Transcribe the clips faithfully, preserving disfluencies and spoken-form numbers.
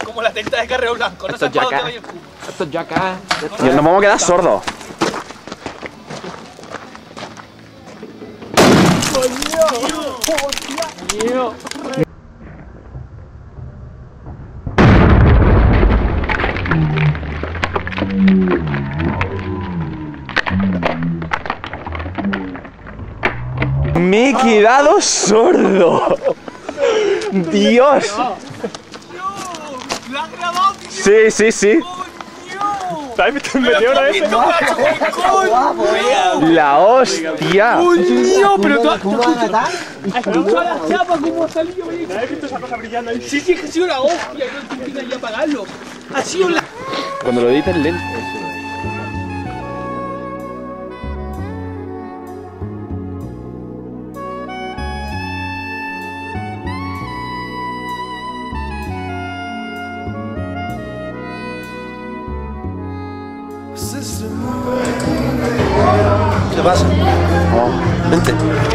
como la tenta de Carreo Blanco. No Esto sé es para dónde Jackass. vaya el cubo. Esto es Jackass. Y nos vamos a quedar sordos. Me he quedado sordo. Dios. ¿La has grabado, tío? Sí, sí, sí. ¿Te has visto el meteoro ese? La hostia. ¡Coño! Pero tú has escuchado la chapa como ha salido. ¿No has visto esa cosa brillando ahí? Sí, sí, es que ha sido la hostia. No te impidas ya apagarlo. Ha sido la... Cuando lo edites lento. ¿Qué pasa? Vente.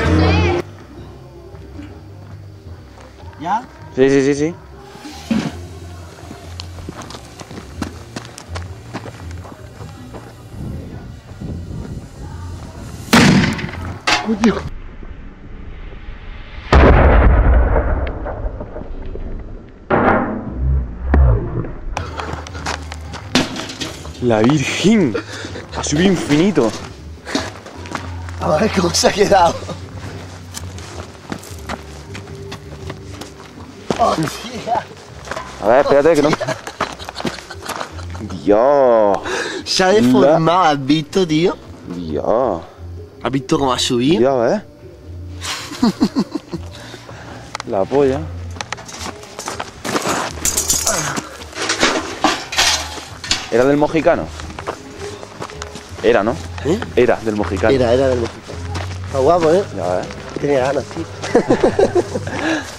¿Ya? Sí, sí, sí, sí. La Virgen. Ha subido infinito. A ver cómo se ha quedado. A ver, espérate que no. Dios. Se ha deformado, ¿has visto, tío? Dios. ¿Has visto cómo ha subido? Dios, ¿eh? La polla. ¿Era del mojicano? Era, ¿no? ¿Eh? Era del mojicano. Era, era del mojicano. Está guapo, ¿eh? Ya ves. Tenía ganas, tío.